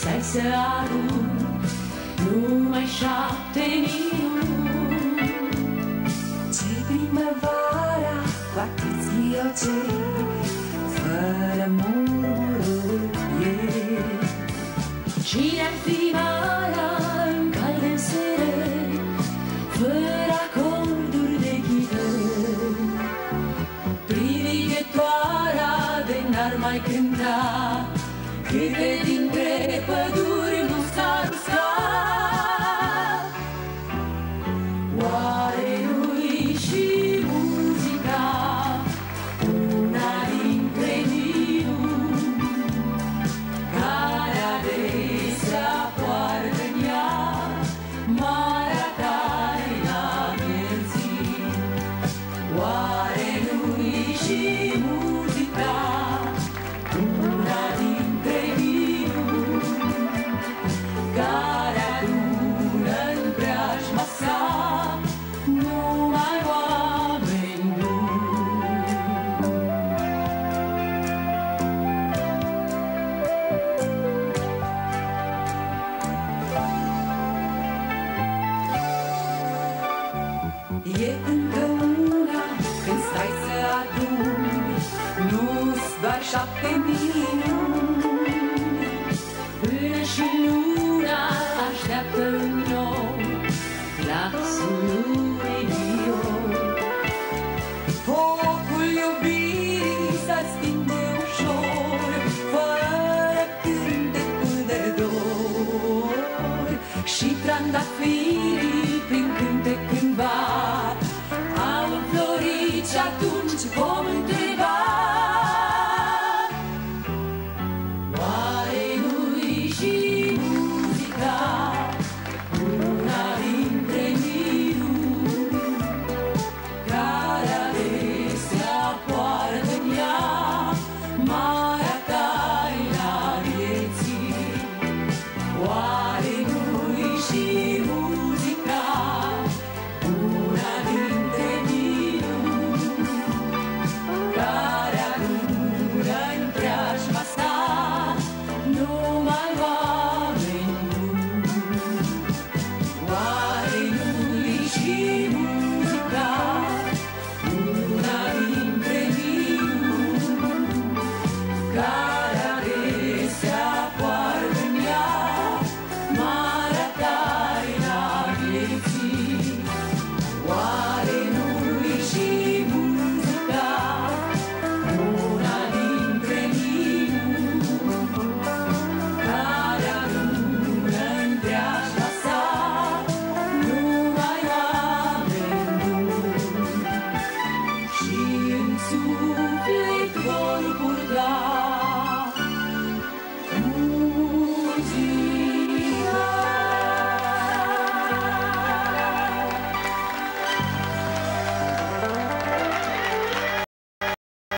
stai să adun numai 7.000. Ce primăvara cu atâți ghiocei, fără murmurul ei. Cine-ar fi marea în calde sere, fără acorduri de ghidări? Privighetoarea de n-ar mai cânta, câte dintre păduri nu s-ar usca. Oare nu-i și muzica una dintre minuni care adesea poartă în ea marea taina vieții? Oare nu-i și muzica una dintre minuni care adună în preajma sa numai oameni buni? E încă una când stai să aduni, nu-s doar 7.000.